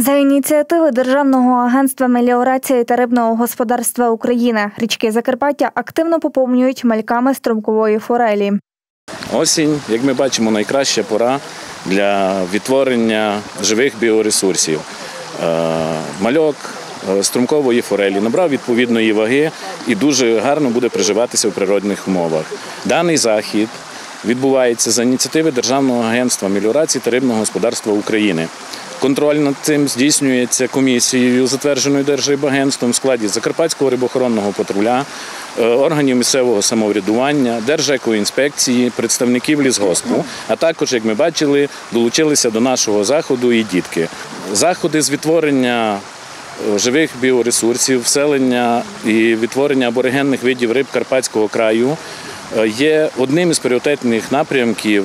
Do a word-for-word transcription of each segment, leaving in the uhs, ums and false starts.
За ініціативи Державного агентства меліорації та рибного господарства України річки Закарпаття активно поповнюють мальками струмкової форелі. Осінь, як ми бачимо, найкраща пора для відтворення живих біоресурсів. Мальок струмкової форелі набрав відповідної ваги і дуже гарно буде приживатися в природних умовах. Даний захід відбувається за ініціативи Державного агентства меліорації та рибного господарства України. Контроль над цим здійснюється комісією, затвердженою Держрибагентством в складі Закарпатського рибоохоронного патруля, органів місцевого самоврядування, Держекоінспекції, представників лісгоспу, а також, як ми бачили, долучилися до нашого заходу і дітки. Заходи з відтворення живих біоресурсів, вселення і відтворення аборигенних видів риб Карпатського краю є одним із пріоритетних напрямків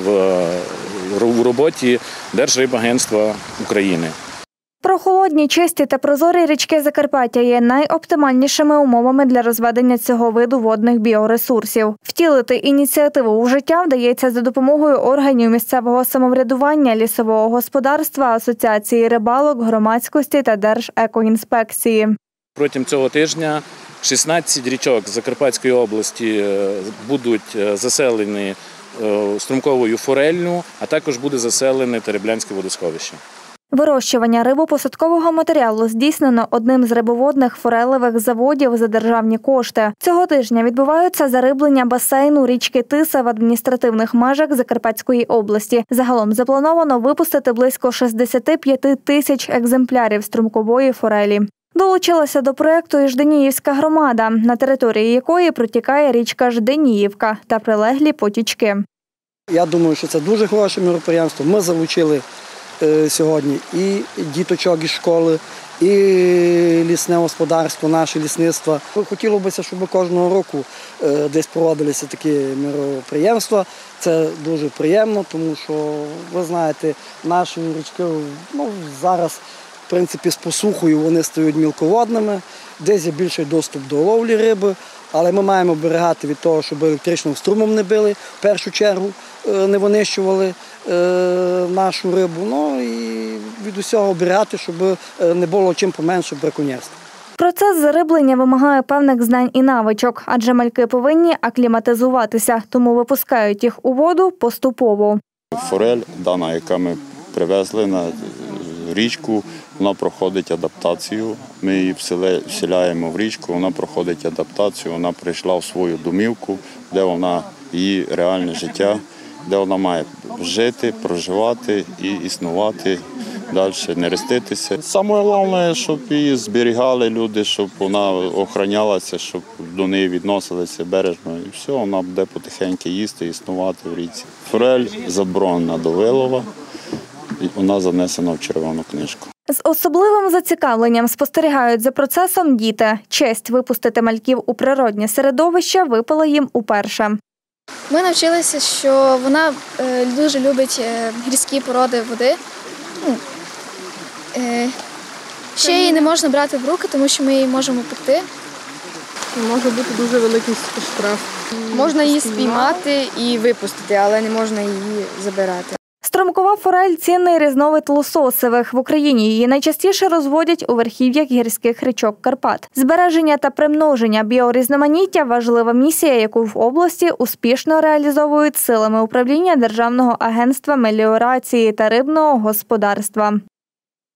у роботі Держрибагентства України. Прохолодні, чисті та прозорі річки Закарпаття є найоптимальнішими умовами для розведення цього виду водних біоресурсів. Втілити ініціативу у життя вдається за допомогою органів місцевого самоврядування, лісового господарства, асоціації рибалок, громадськості та Держекоінспекції. Протягом цього тижня шістнадцять річок Закарпатської області будуть заселені струмковою фореллю, а також буде заселене Тереблянське водосховище. Вирощування рибопосадкового матеріалу здійснено одним з рибоводних форелевих заводів за державні кошти. Цього тижня відбуваються зариблення басейну річки Тиса в адміністративних межах Закарпатської області. Загалом заплановано випустити близько шістдесят п'ять тисяч екземплярів струмкової форелі. Долучилася до проєкту і Жденіївська громада, на території якої протікає річка Жденіївка та прилеглі потічки. Я думаю, що це дуже хороше мероприємство. Ми залучили е, сьогодні і діточок із школи, і лісне господарство, наше лісництво. Хотілося б, щоб кожного року е, десь проводилися такі мероприємства. Це дуже приємно, тому що, ви знаєте, наші річки ну, зараз в принципі, з посухою вони стають мілководними, десь є більший доступ до ловлі риби, але ми маємо оберігати від того, щоб електричним струмом не били, в першу чергу не винищували нашу рибу, ну і від усього оберігати, щоб не було чим поменше браконьєрства. Процес зариблення вимагає певних знань і навичок, адже мальки повинні акліматизуватися, тому випускають їх у воду поступово. Форель, дана, яка ми привезли на річку, вона проходить адаптацію. Ми її вселяємо в річку, вона проходить адаптацію, вона прийшла в свою домівку, де вона її реальне життя, де вона має жити, проживати і існувати, далі не реститися. Саме головне, щоб її зберігали люди, щоб вона охоронялася, щоб до неї відносилися бережно. І все, вона буде потихеньку їсти, існувати в річці. Форель заборонена до вилова. Вона занесена в червону книжку. З особливим зацікавленням спостерігають за процесом діти. Честь випустити мальків у природнє середовище випала їм уперше. Ми навчилися, що вона дуже любить гірські породи води. Ще її не можна брати в руки, тому що ми її можемо пекти. Може бути дуже великий штраф. Можна її спіймати і випустити, але не можна її забирати. Струмкова форель – цінний різновид лососевих. В Україні її найчастіше розводять у верхів'ях гірських річок Карпат. Збереження та примноження біорізноманіття – важлива місія, яку в області успішно реалізовують силами управління Державного агентства меліорації та рибного господарства.